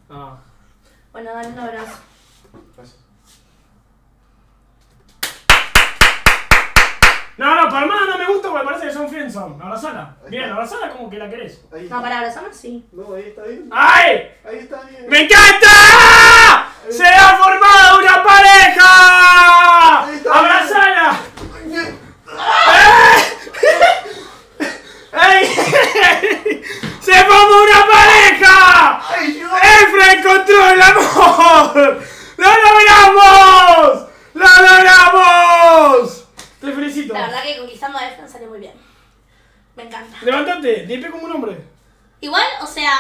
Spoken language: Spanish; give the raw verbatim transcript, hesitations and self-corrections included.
Ah. Bueno, dale un abrazo. Gracias. No, no, Palmada no me gusta porque parece que son friendzone. Abrazala. Bien, abrazala como que la querés. Ahí está. No, para abrazarnos sí. No, ahí está bien. ¡Ay! Ahí está bien. ¡Me encanta! ¡Se ha formado una pareja! Ahí está. ¡Abrazala! ¡Ey! ¡Se formó una pareja! ¡Ay, yo! ¡Efra encontró el amor! ¡Lo logramos! ¡Lo logramos! Te felicito. La verdad que conquistando a Efra salió muy bien. Me encanta. Levantate, dime como un hombre. Igual, o sea...